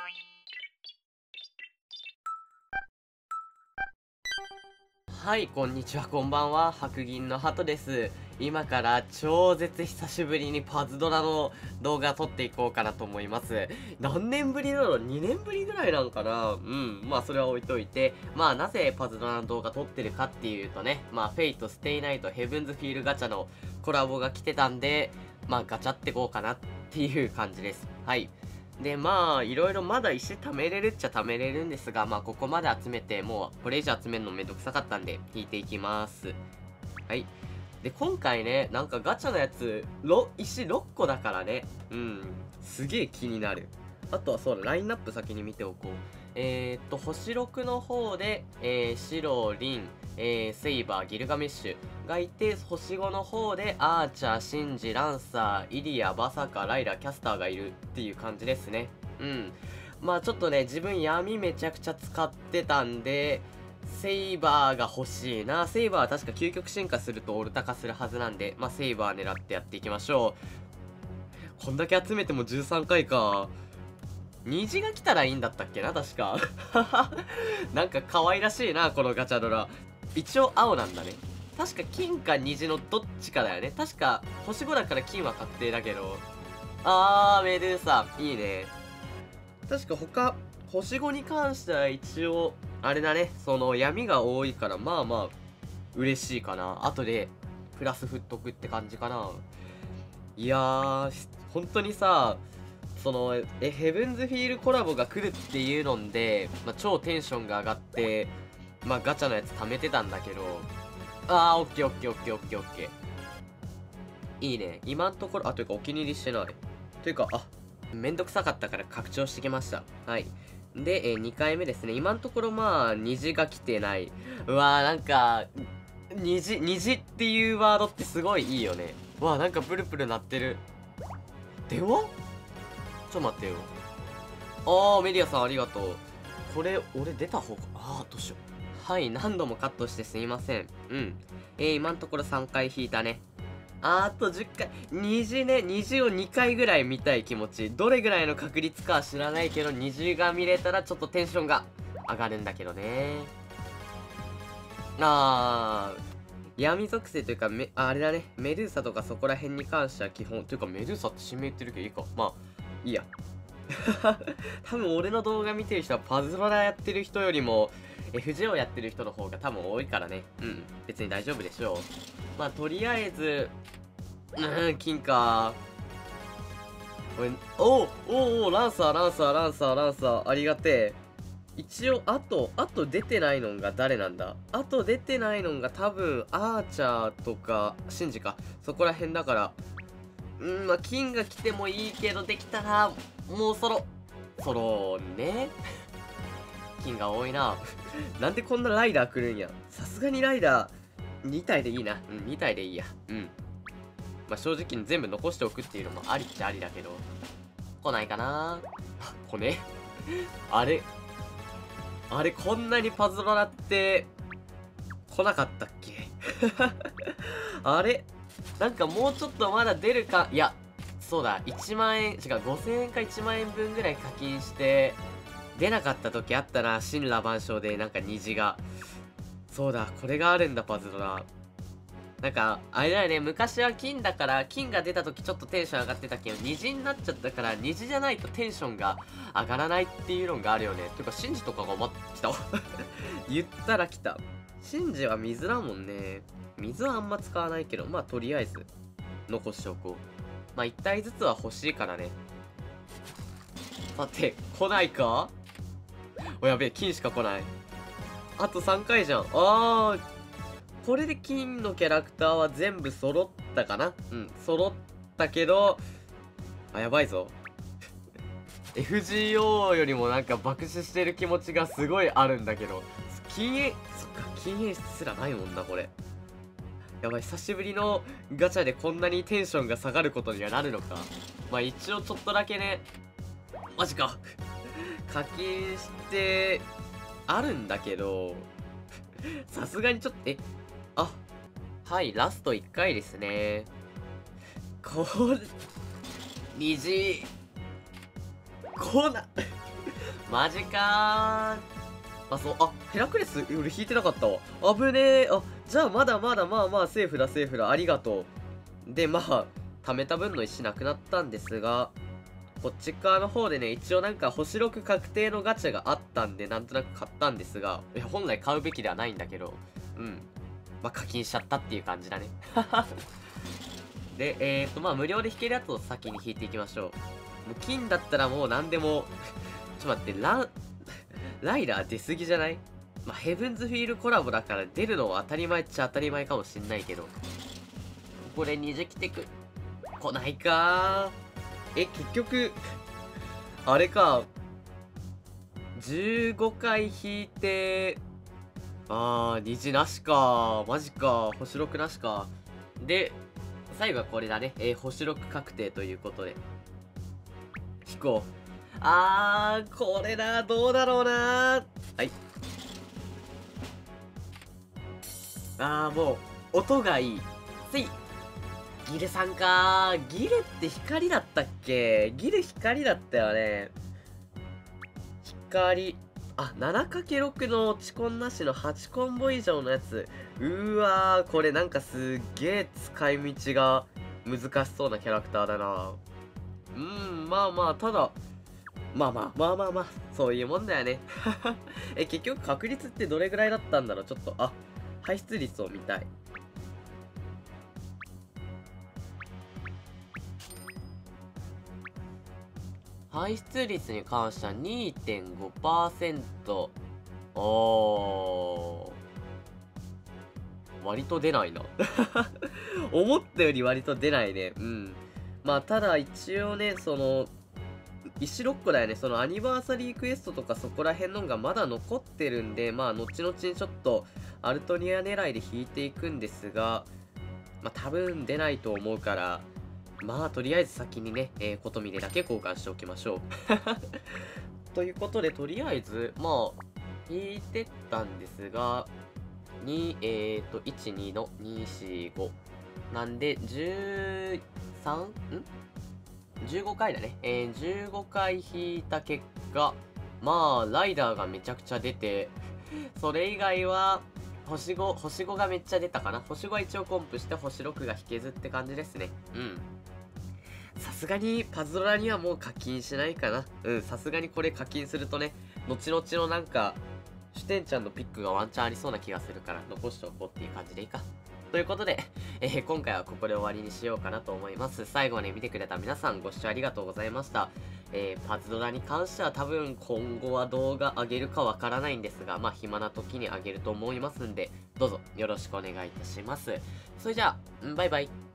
はい、こんにちは、こんばんは。白銀の鳩です。今から超絶久しぶりにパズドラの動画撮っていこうかなと思います。何年ぶりだろう？ 2 年ぶりぐらいなんかな。まあそれは置いといて、まあなぜパズドラの動画撮ってるかっていうとね、まあフェイト、ステイナイト、ヘブンズフィールガチャのコラボが来てたんで、まあガチャってこうかなっていう感じです。はい。で、まあ、いろいろまだ石貯めれるっちゃ貯めれるんですが、まあ、ここまで集めて、もう、これ以上集めるのめんどくさかったんで、引いていきます。はい。で、今回ね、なんかガチャのやつ、石6個だからね。すげえ気になる。あとはそうだ、ラインナップ先に見ておこう。星6の方で、白、リン、セイバー、ギルガメッシュがいて、星5の方で、アーチャー、シンジ、ランサー、イリア、バサカ、ライラ、キャスターがいるっていう感じですね。まあちょっとね、自分闇めちゃくちゃ使ってたんで、セイバーが欲しいな。セイバーは確か究極進化するとオルタ化するはずなんで、まあセイバー狙ってやっていきましょう。こんだけ集めても13回か。虹が来たらいいんだったっけな、確か。なんか可愛らしいな、このガチャドラ。一応青なんだね。確か金か虹のどっちかだよね。確か星5だから金は確定だけど。メドゥーサ。いいね。確か他、星5に関しては一応、あれだね。その闇が多いから、まあまあ、嬉しいかな。後で、プラス振っとくって感じかな。いやー、本当にさ、その、ヘブンズフィールコラボが来るっていうので、まあ、超テンションが上がって、まあ、ガチャのやつ貯めてたんだけど、オッケーオッケーオッケーオッケーオッケー。いいね。今んところ、というかお気に入りしてない。というか、めんどくさかったから拡張してきました。はい。で、2回目ですね。今んところまあ、虹が来てない。うわー、なんか、虹っていうワードってすごいいいよね。うわー、なんかプルプル鳴ってる。電話？ちょっと待ってよ。メディアさんありがとう。これ、俺出た方か。どうしよう。はい、何度もカットしてすいません。今んところ3回引いたね。あと10回。虹ね、虹を2回ぐらい見たい気持ち。どれぐらいの確率かは知らないけど、虹が見れたらちょっとテンションが上がるんだけどね。闇属性というか、あれだね。メドゥーサとかそこら辺に関しては基本。というか、メドゥーサって指名言ってるけどいいか。まあ、いいや。多分俺の動画見てる人はパズドラやってる人よりも FGO やってる人の方が多分多いからね。別に大丈夫でしょう。まあとりあえず、金か。これ、ランサー、ありがてえ。一応、あと出てないのが誰なんだ？あと出てないのが多分、アーチャーとか、シンジか。そこら辺だから、まあ、金が来てもいいけど、できたら、もうソロね。金が多いな。なんでこんなライダー来るんや。さすがにライダー、2体でいいな。2体でいいや。まあ、正直に全部残しておくっていうのもありっちゃありだけど。来ないかな。来ね。あれ、こんなにパズドラって、来なかったっけ？あれなんかもうちょっとまだ出るか、いや、そうだ、1万円、違う、5000円か1万円分ぐらい課金して、出なかった時あったな、神羅万象でなんか虹が。そうだ、これがあるんだ、パズドラ。なんか、あれだよね、昔は金だから、金が出た時ちょっとテンション上がってたけど、虹になっちゃったから、虹じゃないとテンションが上がらないっていうのがあるよね。てか、シンジとかが来た。言ったら来た。シンジは水だもんね。水はあんま使わないけど、まあとりあえず、残しておこう。まあ1体ずつは欲しいからね。待って、来ないか？やべえ、金しか来ない。あと3回じゃん。これで金のキャラクターは全部揃ったかな？揃ったけど、やばいぞ。FGO よりもなんか爆死してる気持ちがすごいあるんだけど、金演出すらないもんな、これ。やばい、久しぶりのガチャでこんなにテンションが下がることにはなるのか。まあ一応ちょっとだけね、マジか。課金して、あるんだけど、さすがにちょっと、はい、ラスト1回ですね。虹、 マジかー。ヘラクレス、俺引いてなかったわ。危ねえ。じゃあまだまだまあまあ、セーフだ、セーフだ。ありがとう。で、まあ、貯めた分の石なくなったんですが、こっち側の方でね、一応なんか星6確定のガチャがあったんで、なんとなく買ったんですが、いや、本来買うべきではないんだけど、うん。まあ、課金しちゃったっていう感じだね。で、まあ、無料で引けるやつを先に引いていきましょう。もう金だったらもう何でも、ちょっと待って、ライダー出すぎじゃない？まあ、ヘブンズフィールコラボだから出るのは当たり前っちゃ当たり前かもしんないけど。これ二次来て来ないかー。結局、あれか。15回引いて、虹なしか。マジか。星6なしか。で、最後はこれだね。星6確定ということで。引こう。これな。どうだろうな。はい。もう、音がいい。ギルさんかー。ギルって光だったっけ？ギル光だったよね。光。7×6 の落ちコンなしの8コンボ以上のやつ。これなんかすっげえ使い道が難しそうなキャラクターだな。まあまあ、ただ、まあ、そういうもんだよね。結局確率ってどれぐらいだったんだろう。ちょっと、排出率を見たい。排出率に関しては 2.5%。割と出ないな。思ったより割と出ないね。まあ、ただ一応ね、石6個だよね。そのアニバーサリークエストとかそこら辺のがまだ残ってるんで、まあ、後々にちょっとアルトニア狙いで引いていくんですが、まあ、多分出ないと思うから、まあ、とりあえず先にね、ことみでだけ交換しておきましょう。ということで、とりあえず、まあ、引いてったんですが、1、2の2、4、5。なんで、15回だね。15回引いた結果、まあ、ライダーがめちゃくちゃ出て、それ以外は、星5がめっちゃ出たかな。星5は一応コンプして、星6が引けずって感じですね。さすがにパズドラにはもう課金しないかな。さすがにこれ課金するとね、後々のなんか、シュテンちゃんのピックがワンチャンありそうな気がするから、残しておこうっていう感じでいいか。ということで、今回はここで終わりにしようかなと思います。最後まで見てくれた皆さんご視聴ありがとうございました。パズドラに関しては多分今後は動画上げるかわからないんですが、まあ暇な時に上げると思いますんで、どうぞよろしくお願いいたします。それじゃあ、バイバイ。